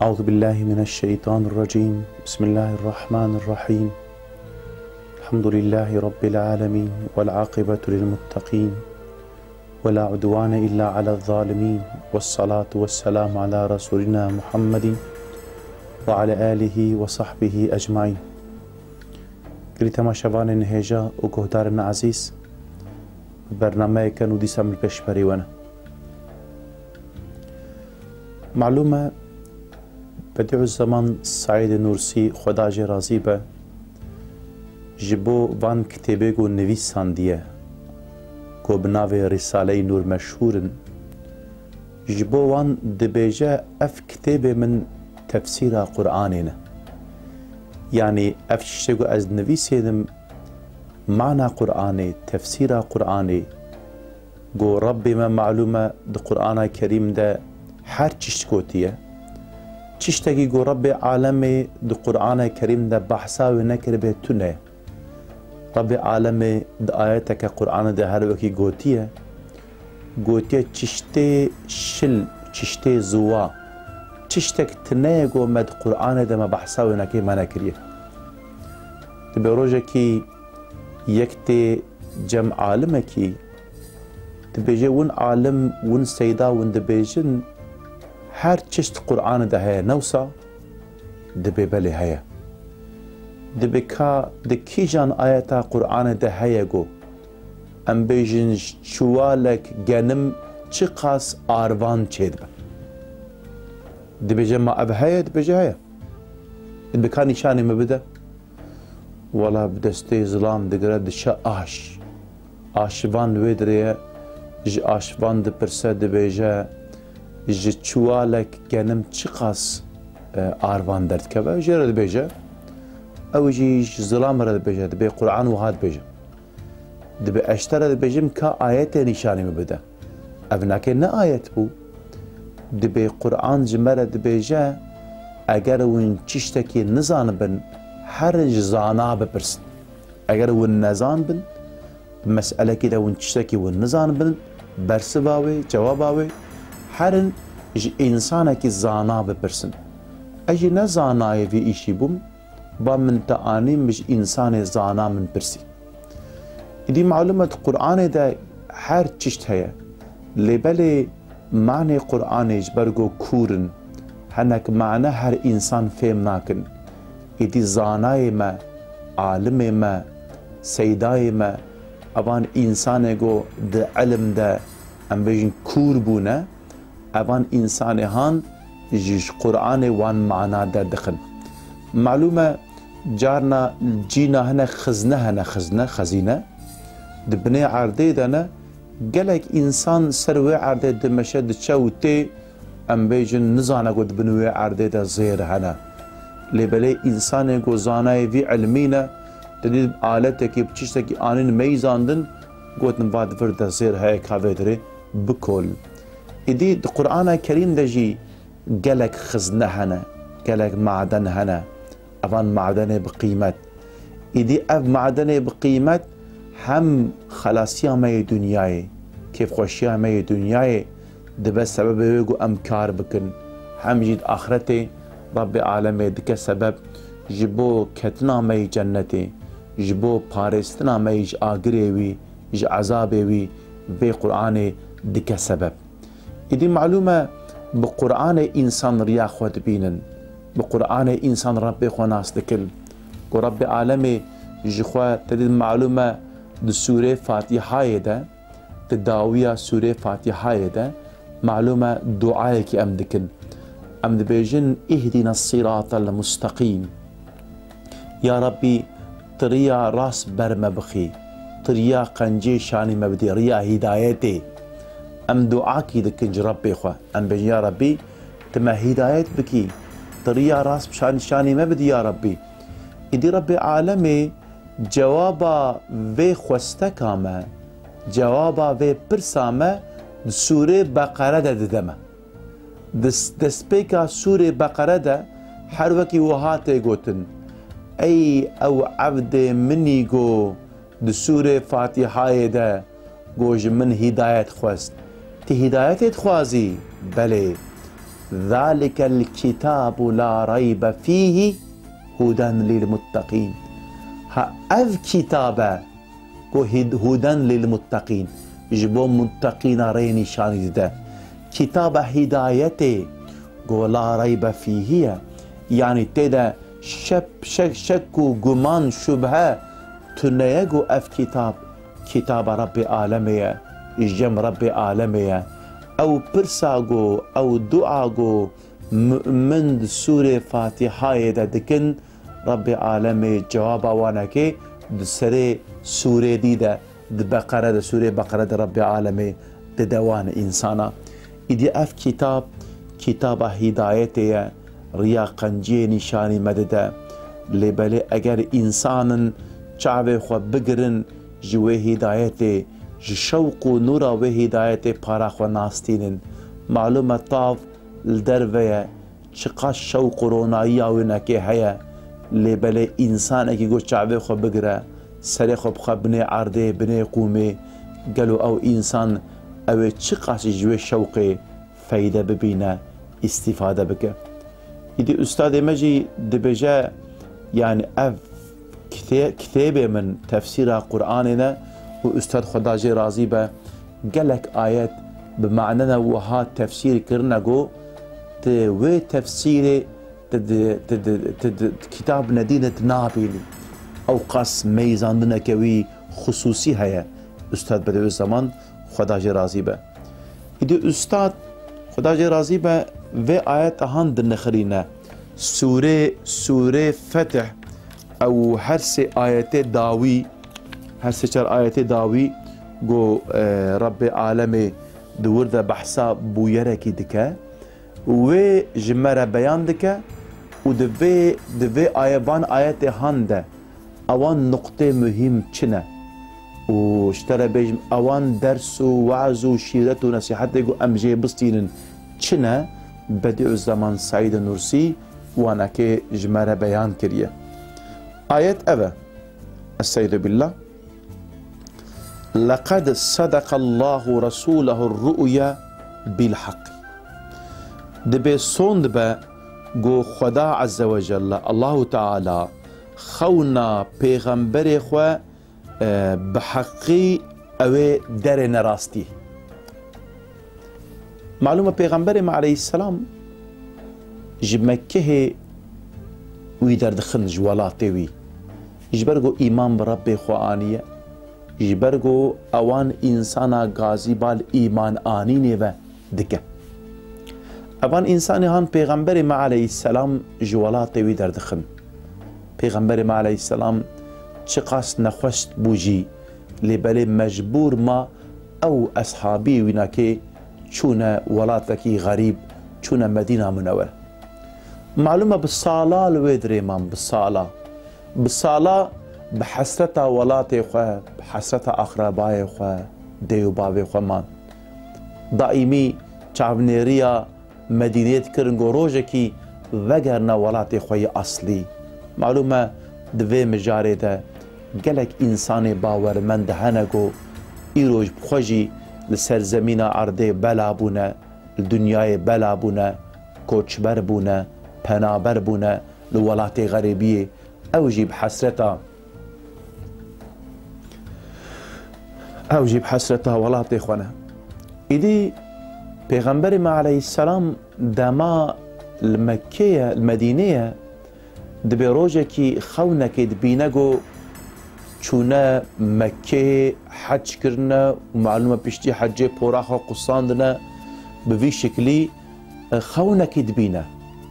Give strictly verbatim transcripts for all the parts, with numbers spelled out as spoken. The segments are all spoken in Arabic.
أعوذ بالله من الشيطان الرجيم. بسم الله الرحمن الرحيم. الحمد لله رب العالمين والعاقبة للمتقين ولا عدوان إلا على الظالمين، والصلاة والسلام على رسولنا محمد وعلى آله وصحبه أجمعين. قلت ما شبان نهجا وقهدارنا عزيز برنامج كانوا دي سامل بشبري وانا معلومة بديع الزمان سعيد نورسي خدا جي راضي به جبو وان كتابه و نویسان دیه کو بناوه رساله نور مشهورن جبو وان دبیجه اف كتابه من تفسير قرآننا، يعني اف شتگو از نویسیدم معنى قرآني تفسير قرآني جو ربي ما معلومة ده قرآن كريم ده هر چشتگوتيه چشتگی گو رب عالم ده قرآن کریم ده بحثا و نکر به تونه رب عالم ده آیت که قرآن ده هر وکی گوتیه گوتیه چشته شل چشته زوا چشتک تنه گو مد قرآن ده ما بحثا و نکر ما نکریه ده بروجه کی یک تی جمع عالمه کی ده بیجه ون عالم ون سیدا ون ده بیجن هر چشت قرآن ده هيا نوسا دبي بلي هيا دبي كا دكي جان آياتا قرآن ده هيا جو ام بيجن شوالك جنم چقاس آروان چيد با دبي جمع اب هيا دبي جا هيا دبي كا نشاني مبدا ولا بدستي ظلام دقرا دشا آش آشوان ويدريا ج آشوان ده برسا دبي جا جي چوالك جنم چقاس آروان درد كبا جي رد بيجا او جي ظلام رد بيجا دبي قرآن وهاد بيجا دبي اشتر رد بيجم كا آيات نشاني مبدا ابناكي نا آيات بو دبي قرآن جمرة دبيجا اگر وين چشتكي نزان بن هر زانا بپرسن اگر وين نزان بن مسألة كده وين چشتكي وين نزان بن برسباوي جواباوي هرن ج انسانه کی زانا بپرسن اجی نه زانای وی ایشی بوم با من تعانی مش انسان زانا من پرسی دي معلومة قرآن ده هر چشت هيا لبالي معنى قرآن جبرگو كورن هنك معنى هر انسان فهم ناكن دي زانای ما عالم ما سيداي ما اوان انسان گو ده علم ده ام بيجن كور بونه اوان انسان هان جيش قرآن وان معنا در دخن معلومة جارنا جينا هنا خزنه هنا خزنه خزينة دبني عرضي دانا قالك انسان سروي عرضي دمشا دتشاوتي ام بيجن نزانا قد بنوي عرضي دا زير هنا لبالي انسان قو زاناي في علمينا تديد آلتك بچشتك آنين ميزاندن قوت نباد فرد زير هاي كافيدري بكل إدي القرآن الكريم دجي قالك خزنة هنا قالك معدن هنا أفان معدن بقيمة إدي أف معدن بقيمة هم خلاصيا ماي دنياي كيف خوشيا ماي دنياي دبا سبب يقو أمكار بكن هم جيد آخرتي رب العالمين دك سبب جبو كتنا ماي جنتي جبو بارستنا ماي ج آقريوي ج عذابيوي في قرآن دك سبب إدي معلومة بقرآن إنسان ريا خود بينن بقرآن إنسان ربي خو ناس دكل ورب عالمي جخوا تدي معلومة دي سورة فاتحة ده تداوية سورة فاتحة ده معلومة دعائك أم دكن أم دبيجن اهدنا الصراط المستقيم يا ربي طريا راس برما بخي طريا قنجي شاني مبدي ريا هدايتي ام دعاكي دكنج ربي خوا ام بجي يا ربي تما هدايت بكي طريقة راس بشان شاني ما بدي يا ربي إدي ربي عالمي جوابا في خوستكاما جوابا في برساما سورة بقرة ددما دس دسبيكا سورة بقرة دا حروكي وهاتي قوتن أي أو عبد مني قو دسورة فاتحة دا قوج من هداية خوست تي هداية خوازي بلي ذلك الكتاب لا ريب فيه هدى للمتقين. ها اف كتابه کو هدى للمتقين جبو متقين ريني شاني ده كتاب هدايته قو لا ريب فيه يعني تدا شك شك شك وقمان شبهه تنيقو اف كتاب كتاب رب عالميه جم رب عالميه او برساقو او دعاقو من سورة فاتحة دا دكن رب عالمي جواب وانكي دسري سورة دي دا بقرة دا سورة بقرة دا رب عالمي دا دوان إنسانا إدي أف كتاب كتاب هدايتي ريا قنجي نشاني مددا لبالي أجر إنسانا شعبه خو بقرن جوه هدايتي شوق نورا وهدايتي بارا خو ناستينن معلومة طاف الدربية چقاش شوق رونايا ونكي هيا لبالي إنسان اكي قو شعبه خو بقرا سري خو بخوا بني عرضي بني قومي قالوا او إنسان او چقاش جوه شوقي فايدة ببينا استفادة بك إدي أستاذ مجي دبجا يعني أف كتابة من تفسير قرآننا وأستاذ خداجي رازي با قالك آيات بمعنى وها تفسير كرنقو وي تفسير تد تد تد كتاب ندينة نابل أو قاس ميزان كوي خصوصي هيا أستاذ بدو الزمان خداجي رازي با إدي أستاذ خداجي رازي با في آيات هاند النخرينة سورة سورة فتح أو هرسي آيات داوي هرسي چار آيات داوي جو آه رب عالمي دور ذا بحثا بويركي دكا و جمرة بيان دكا و دفي دفي آيبان آيات هانده اوان نقطة مهم چنه و اشترى بيجم اوان درس و وعظ و شيرت و نصيحت جو امجي بستينن چنه بديع الزمان سعيد نورسي وانا كي جمرة بيان كريه آيات أبا السيد بالله لقد صدق الله رسوله الرؤيا بالحق دبي صوند با جو خدا عز وجل الله تعالى خونا پیغمبر خو بحقي اوه در نراستي معلومة پیغمبر عليه السلام جمكه ويدر دخن جوالاتي وي جبرگو ایمان برب خوانیه جبرگو اوان انسانا غازی بال ایمان آنینه و دکه اوان انسانی هان پیغمبر ما علیه السلام جوالات وی در دخن پیغمبر ما علیه السلام چقاس نخوشت بوجی لبلی مجبور ما او اصحابی وینا که چونه ولاتکی غریب چونه مدینه منور معلومه بالصالة الويدري مام بالصالة بالصالة بحسرتها ولاتي خوا بحسرتها أقربائي خوا ديو بابي خوا مان دائمي چاونيريا مدينيت كرنگو روجكي وگرنا ولاتي خوي أصلي معلومة دوي مجاري ده گلك إنساني باورمند هنگو إيروج بخوجي لسرزمين عرضي بلا بونا الدنياي بلا بونا كوچبر بونا پنابر بونا لولاتي غريبية او جيب حسرتها او جيب حسرتها ولاتي خوانا إدي پیغمبر ما عليه السلام دما المكية المدينية دبي روجكي خونك دبينگو چونه مكة حج كرنا ومعلومة بشتي حجي پوراخا قصاندنا بوي شكلي خونك دبينا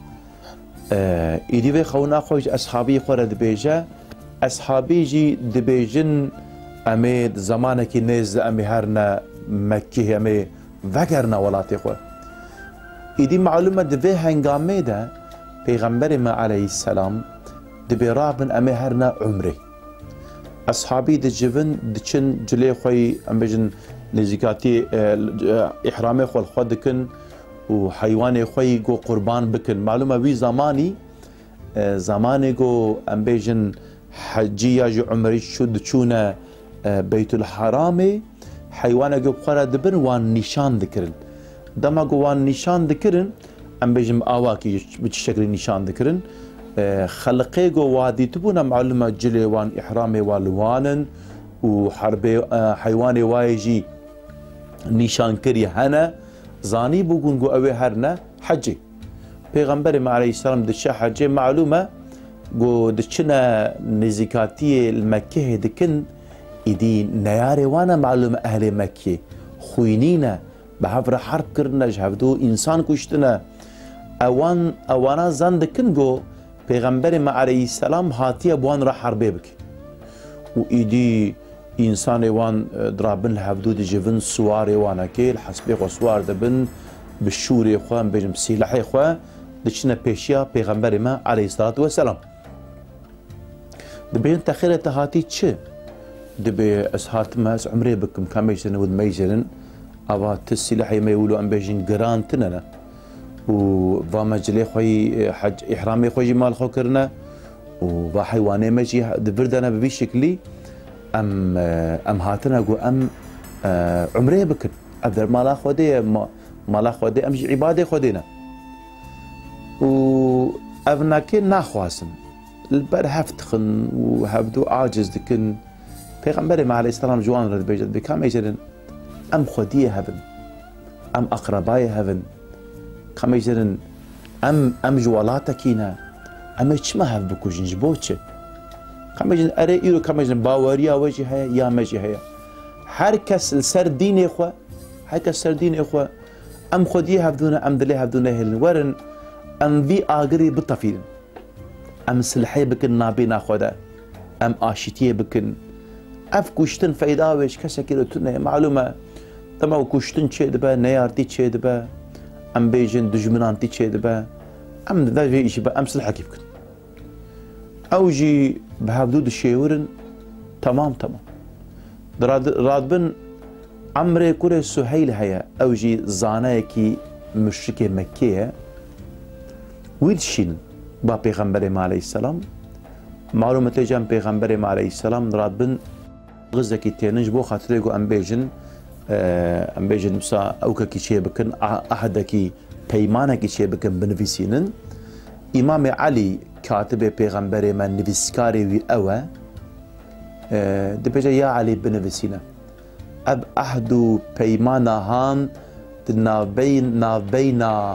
إيدي في خونا خوش أصحابي خورا دبيجا أصحابي جي دبيجن أمي زمانك نيز أمي هرنا مكي أمي وگرنا ولاتي خور إيدي معلومة دبي هنگامي ده پیغمبر ما عليه السلام دبي رابن أمي هرنا عمري أصحابي دي جبن دچن جلي خوي أمبجن نزيكاتي إحرامي خو الخوا دكن وحيواني خوي جو قربان بكن معلومة وي زماني زماني جو أمبيجن حجية جو عمري شو دچونا بيت الحرامي حيوانا جو بخارا دبن وان نشان دكرن دما جو وان نشان دكرن ام بيجم اواكي بشكل نشان ذكرن خلقي جو وادي تبونا معلومه جلي وان احرامي والوانن وحربي حيواني وايجي نشان كري هنا زاني بوغون جو اوي هرنا حجي پیغمبر عليه السلام دشا حجي معلومه جو دشنا نزيكاتي المكيه دكن إدي نياري وانا معلومة أهل مكة خوينينا بحفر حرب كرنا جهبدو إنسان كشتنا أوان أوانا زند كنجو پیغمبر ما عليه السلام هاتي أبوان را حربي بك وإدي إنسان وان درابن لحبدو دي جيفن سواري وانا كيل حسبي خو سوار دبن بالشوري خوان بيجم سلاحي خوان دشنا بيشيا پیغمبر ما عليه الصلاة والسلام دبين تخيرة هاتي تشي دبي اسهات ماس عمري بكم كاميجن ود ميجرن ابا تسلحي ما يقولوا ام بيجن جرانتنا و فما جلي خوي حج احرامي خوي مال خو كرنا و حيواني ماجي دبردنا ببي شكلي ام ام هاتنا جو ام عمري بكن ابدر مالا خودي مالا خودي ام عباده خودينا و ابناكي ناخواسن البرهفتخن وهبدو عاجز دكن پیغمبر ما عليه السلام جوان رد بيجد بكام يجرن ام خوديه هبن ام اقرباي هبن كم يجرن ام ام جوالاتكينا ام چما هب بكوجن جبوچه كم يجرن اري ايرو كم يجرن باوريا وجه هيا يا مجي هيا هر كس السر دين اخوا هر كس سر دين اخوا ام خوديه هبدون ام دلي هبدون هلن ورن ام في اغري بالطفيل ام سلحي بكن نابينا خدا ام اشتيه بكن اف كشتن فايداوش كسا كيلو تنه معلومه تمام كشتن تشي دبا نيارتي تشي دبا ام بيجن دجمنانتي تشي دبا ام ذا في شي ام سلحه كيف كن اوجي بهبدود الشيورن تمام تمام راد رادبن عمري كوري سهيل هيا اوجي زانايكي مشركه مكيه ويدشين با پیغمبر عليه السلام معلومه جام پیغمبر عليه السلام رادبن غزكي تينج بو خاطريكو ام بيجن ام بيجن مسا اوكا كي بكن احدكي بيمانكي شي بكن بنفيسينن امام علي كاتب پیغمبر من نفيسكاري وي اوا دبجا يا علي بنفيسينا اب احدو بيمانا هان نابين نابينا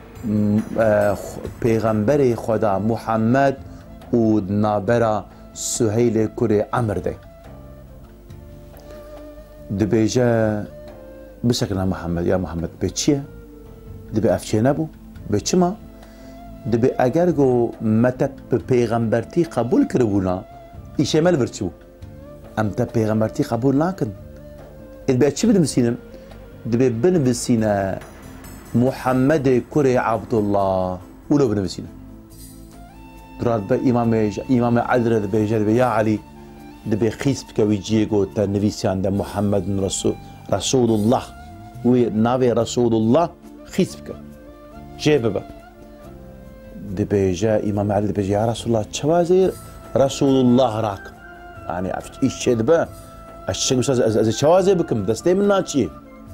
پیغمبر خدا محمد و نابرا سهيل كوري عمر ده دبيجا بسكنا محمد يا محمد بتشيه دبي افشي نبو بتشما دبي اگرگو متى پیغمبرتي قبول كربونا ايشمل برچو امتا پیغمبرتي قبول ناكن البي اتشي بن بسينم دبي بن بسينا محمد كوري عبد الله ولو بن بسينا دراد با امام امام علي دبيجا دبي يا علي دبي خيس بكوي جيجو تا نفيسيان دا محمد رسول رسول الله وي نافي رسول الله خيس بك جيببا دبي جا امام علي دبي يا رسول الله تشوازي رسول الله راك يعني عرفت ايش شي دبا الشيء استاذ تشوازي بكم دستي من ناتشي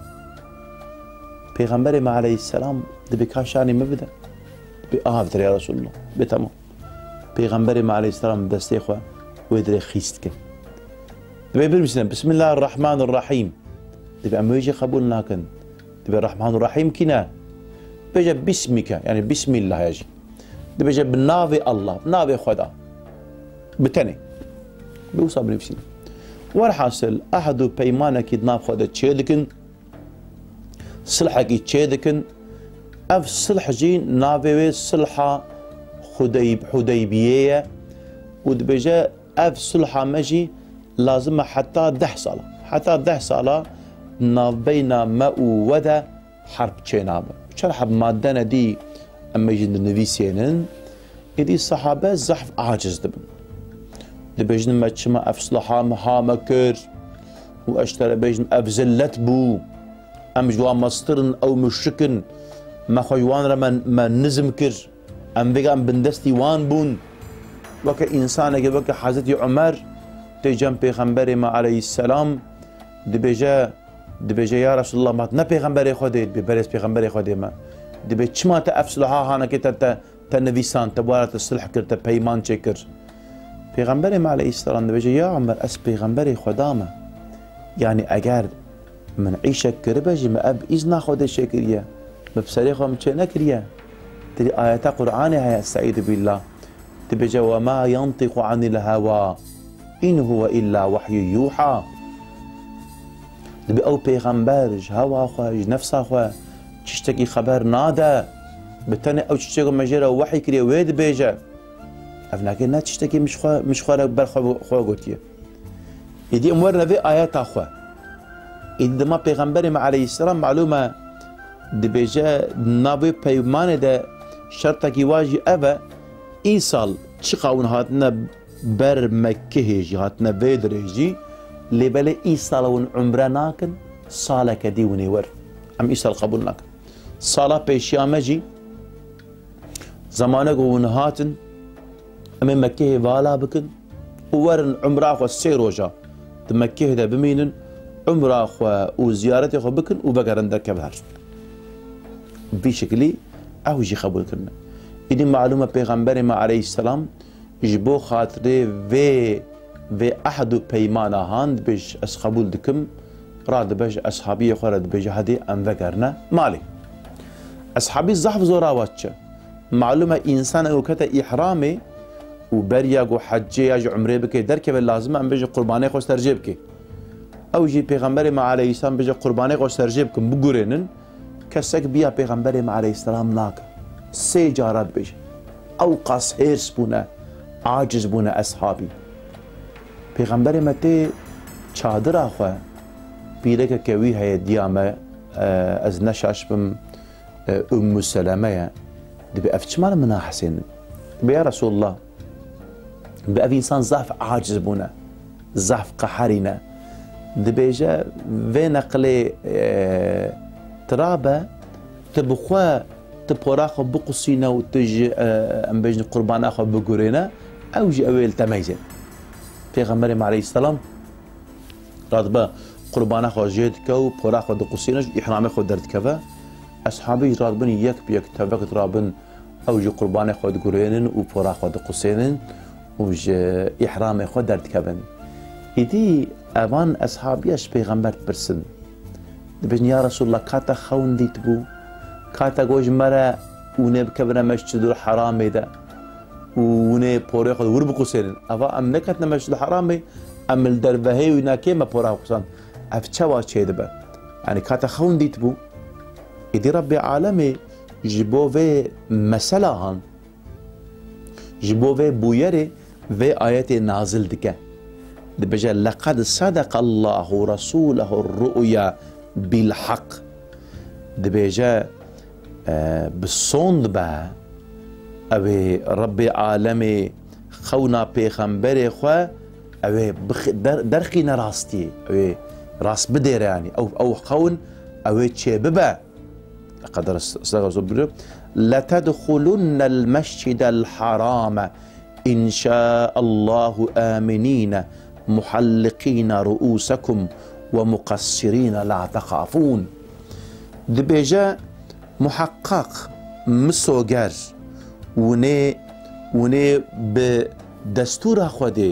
پیغمبر ما عليه السلام دبي كاشاني مبدا دبي اه يا رسول الله بتمام پیغمبر ما عليه السلام دستي خو ويدري خيستك دبي برمسنا بسم الله الرحمن الرحيم دبي أما يجي قبول ناكن دبي الرحمن الرحيم كنا بيجي باسمك يعني بسم الله يجي دبي جا بنافي الله بنافي خدا بتني بيوصل بنفسنا والحاصل أحد بيمانك يدناف خدا تشيدكن صلحك يتشيدكن أف صلح جي نافي صلحة حديب حديبية ودبجا اف صلحة مجي لازم حتى ده صالة حتى ده صالة بين ماء وذا حرب تشينابا شرح مادنا دي اما يجي النبي سينن ادي الصحابة زحف عاجز دبن دبجن ما تشما اف صلحة مها مكر واشترى بيجن اف زلت بو ام جوا مصطرن او مشركن ما خويوان رمان ما نزم كر ام بيغان بندستي وان بون وكا إنسان وكا حضرت عمر تيجان پیغمبر ما عليه السلام دبجا دبجا يا رسول الله ما نا پیغمبر خودت ببرز پیغمبر خودت ما دبي چما تا افسلها هانا كي تا تنويسان تبارة الصلح كر تا بيمان چكر پیغمبر علیه السلام دبي يا عمر اس پیغمبر خدامه يعني اگر من عيشك كربجي ما اب اذن خود شكريه ببصري خو مچ نكريه تري ايات قران هي استعيذ بالله تبي وما ينطق عن الهوى ان هو الا وحي يوحى دبي او پیغمبر هوا خو نفس خو تشتكي خبر نادا بتني او تشتكي مجرى وحي كريه ويد بيجا افلاكي نا تشتكي مش خو مش خو بر خو خو قوتيه يدي امورنا في ايات اخو إذا پیغمبر علیه السلام معلومه دبیجه نابی پیمانه ده شرطه کی واجی اوه این سال چی قاون هاتنا بر مکه هیجی هاتنا ویدر هیجی لبله این سال ون عمره ناکن ساله کدی ونیور ام این سال قبول ناکن ساله پیشیامه جی زمانه گون هاتن امی مکه والا بکن ورن عمره خو سی روجا ده مکه ده بمینن عمره خو وزيارتي خو بكن وبقرن دركب هر بشكلي او جي قبول كرنا إني معلومة پیغمبر ما عليه السلام جبو خاطري في في أحد بيمانا هاند بيش أس قبول دكم راد بيش أصحابي خورد بيش هدي أم ذكرنا مالي أصحابي الزحف زورا واتشا معلومة إنسان وكتا إحرامي وبرياق وحجياج عمري بكي دركب اللازم أم بيش قرباني خو استرجيبكي او جي پیغمبر ما عليه السلام بيجي قرباني خو سرجيبكم بگورينن كسك بيا پیغمبر ما عليه السلام ناك سي جارات بيجي او قاس هيرس بونا عاجز بونا اصحابي پیغمبر ما تي چادر اخو بيرك كوي هي ديامه از نشاش بم ام سلمة دبي افتشمال منا حسين يا رسول الله بأبي انسان ضعف عاجز بونا ضعف قحرنا دبيجا في نقلي اه ترابة تبخوا تبوراخو بقصينا وتجي اه ام بيجن قربان اخو بقورينا او جي اويل تميزن پیغمبر عليه السلام رادبا قربان اخو جيد كو بوراخو دقصينا احرام اخو درد كفا اصحابي رادبن يك بيك تبك رابن او جي قربان اخو دقورينن و بوراخو دقصينن و جي احرام اخو درد كفن إدي أمان أصحابيش پیغمبر برسن دبجن يا رسول الله كاتا خون ديت بو كاتا گوش مرا ونه بكبنا مسجد الحرام ده ونه پوره خود ور بقصيرن أفا أم نكتنا مسجد الحرام أم الدربهي ونا كيما پوره قصان أف چوا چه دبا يعني كاتا خون ديت بو إدي رب عالمي جبو في مسلا هان جبو في بويري في آيات نازل دكه دبجا لقد صدق الله رسوله الرؤيا بالحق دبجا آه بالصوند با أبي ربي عالمي خونا پیغمبر خو أبي در درخينا راستي أبي راس بدير يعني أو أو خون أبي تشي ببا لقد استغفر لتدخلن المسجد الحرام إن شاء الله آمنين محلقين رؤوسكم ومقصرين لا تخافون دبيجا محقق مسوگر وني وني بدستور خودي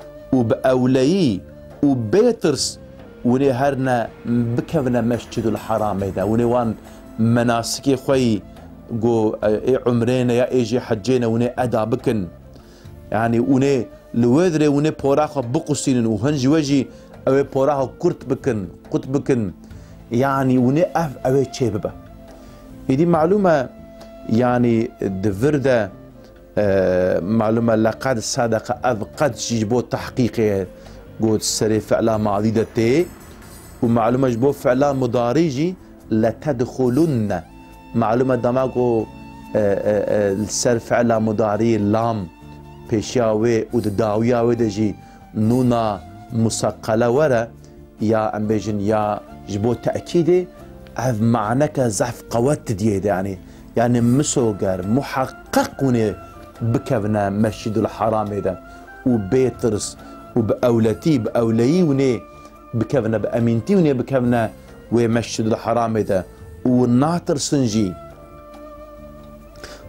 وبأولي وبيترس وني هرنا بكفنا مسجد الحرام ده وني وان مناسكي خوي جو عمرينا يا ايجي حجينا وني ادا بكن يعني وني لوذري وني بوراخو بقصين وهنج وجي او بوراخو كرت بكن قط بكن يعني وني اف او تشيببا دي معلومه يعني دفرده آه معلومه لقد صدق اذ قد جيبو تحقيقي قلت سري فعلا ماضي دتي ومعلومه جبو فعلا مضاريجي لتدخلن معلومه دماغو آه آه السر فعلا مضاري اللام پیشاوی و داویاوی دجی نونا مسقله ورا يا ام بيجن يا جبو تاكيدي اف معناك زعف قوات دي يعني يعني مسوغر محقق وني بكبنا مسجد الحرام ده وبيترس وباولتي باولي وني بكبنا بامينتي وني بكبنا ومسجد الحرام ده وناطر سنجي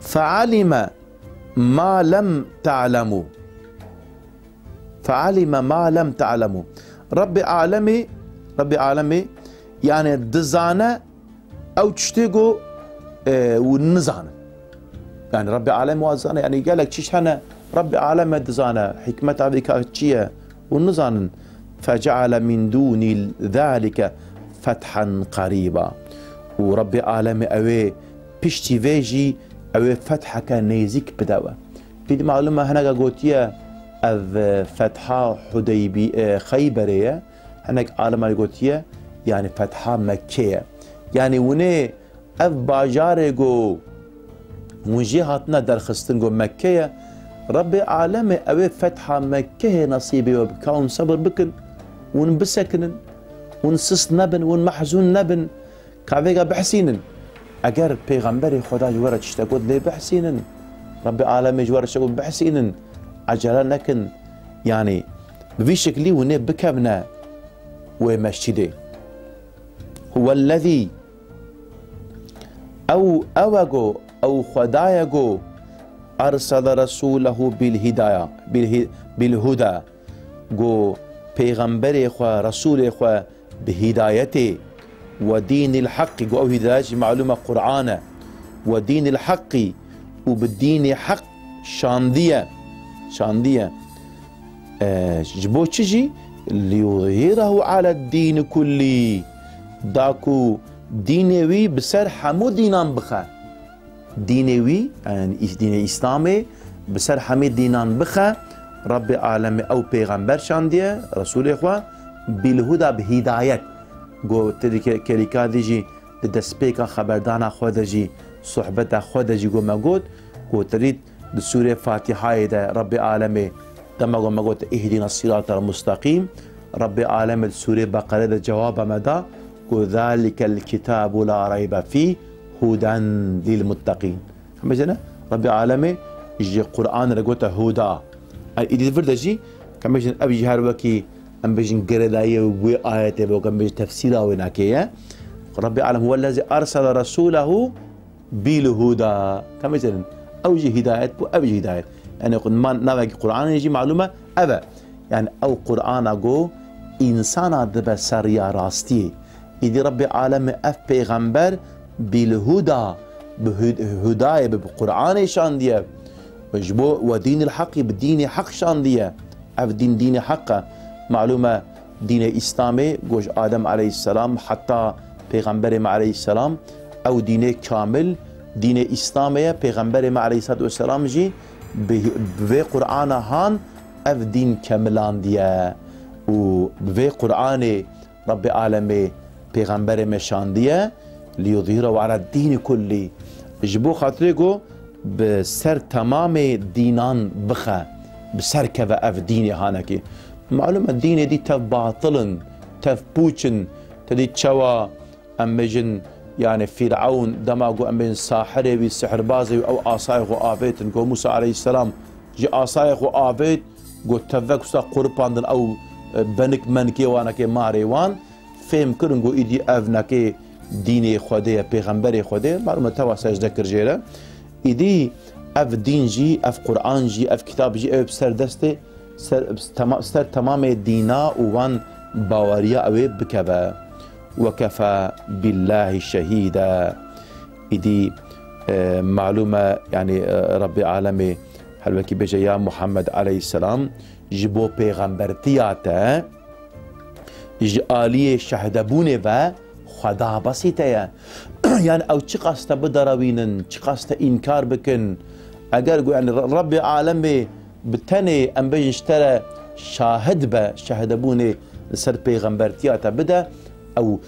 فعلم ما لم تعلموا فعلم ما لم تعلموا رب عالمي رب عالمي يعني دزانه او تشتيقو اه ونزانه يعني رب عالمي وزانه يعني قال لك تشحنه رب عالمي دزانه حكمتها بكاتشيه ونزان فجعل من دون ذلك فتحا قريبا ورب عالمي اوي بيشتي فيجي اوي فتحك نيزيك بدوا في معلومه هنا قوتيه اف فتحه حديبي خيبريه هناك عالم قوتيه يعني فتحه مكيه يعني وني اف باجاريغو وجهاتنا درخستنغو مكيه رب عالمي اوي فتحه مكيه نصيبي وبكون صبر بكن ونبسكن ونسس نبن ونمحزون نبن كافيغا بحسينن اگر پیغمبر خدا جوارا تشتاقود لي بحسينن رب عالمي جوارا تشتاقود بحسينن عجلة لكن يعني بفي شكلي وني بكبنا ومشتدي هو الذي او اوغو او خدايغو ارسل رسوله بالهدايه بالهدى جو پیغمبر خو رسول خو بهدايته ودين الحق جو او هدايه معلومه قرآن ودين الحق وبالدين حق شانديه شانديه آه جبو تشجي ليظهره على الدين كله داكو دينوي بسر حمو دينان بخا دينوي يعني دين اسلامي بسر حمي دينان بخا رب العالمين او پیغمبر شانديه رسول اخوه بالهدى بهدايت گو تدي كليكا ديجي دسبيكا خبردانا خودجي صحبتا خودجي گو مگود گو تريد سورة فاتحة ده رب العالمين دما گو مگود اهدنا الصراط المستقيم رب العالمين سورة بقرة ده جواب مدا گو ذلك الكتاب لا ريب فيه هدى للمتقين هم جنا رب العالمين يجي قرآن رجوته هدى إذا فرد جي كم بيجن أبي جهر وكي أم بيجن قرداية وآية وكم بيجن تفسيرها وناكية رب العالمين هو الذي أرسل رسوله بالهدى كم بيجن أوجه هداية وأوجه هداية يعني يقول ما نبغي قرآن يجي معلومة أبا يعني أو قرآن أقول إنسان دب سريع راستي إذا رب العالمين أف پیغمبر بالهدى بهداية بقرآن شان ديه وجبو ودين الحق بدين حق شان ديه اف دين دين حق معلومه دين اسلامي جوج آدم عليه السلام حتى پیغمبر عليه السلام او دين كامل دين اسلامي پیغمبر عليه الصلاه والسلام جي به قرآن هان اف دين كاملان ديه و به قرآن رب العالمين پیغمبر مشان ديه ليظهره على الدين كله جبو خاطريكو بسر تمام دينان بخا بسر كذا اف ديني هانكي معلومه الدين دي تف باطلن تف بوچن تدي تشوا امجن يعني فرعون دماغو امجن ساحره بي سحر بازي او اصايغو افيت نكو موسى عليه السلام جي اصايغو افيت قو تفكسا قربان او بنك منكي وانكي ماريوان فهم كرنغو ايدي افنكي ديني خوديه پیغمبر خوديه معلومه توا سجده كرجيره إيدي اف دين جي اف قرآن جي اف كتاب جي اف سر دسته سر, سر تمام دينا وان باوريا اوي بكبا وكفى بالله شهيدا إيدي اه معلومة يعني اه رب العالمين حلوكي بيجي يا محمد عليه السلام جبو پیغمبرتياتا جي آلية شهدبونه و خدا بسيطة يعني او چه قاسته بدروينن چه قاسته انكار بكن اگر يعني رب العالمين بتني ام بيجي اشترى شاهد به شهدبونه لسر پیغمبرتياتا بدا او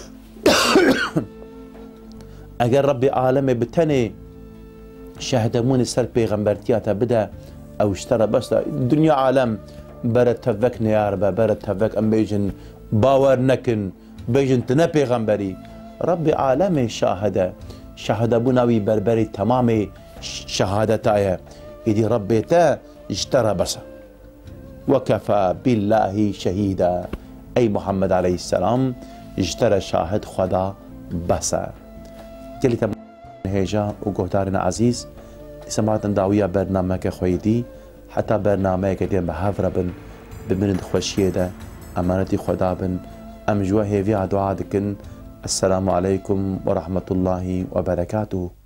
اگر رب العالمين بتني شهدبونه سر پیغمبرتياتا بدا او اشترى بس الدنيا عالم برد تفك نياربا برد تفك ام بيجن باور نكن بيجن تنا پیغمبري رب العالمين شاهده شهد بناوي بربري تمام شهادتايا إدي ربيتا اشترى بس وكفى بالله شهيدا أي محمد عليه السلام اشترى شاهد خدا بس جلي تمام هيجا وقهدارنا عزيز سمعتن داوية برنامج خويدي حتى برنامج كديم بهافر بن بمرد خوشيه ده أمانتي خدا بن أم جوا هيفيا دعاء دكن. السلام عليكم ورحمة الله وبركاته.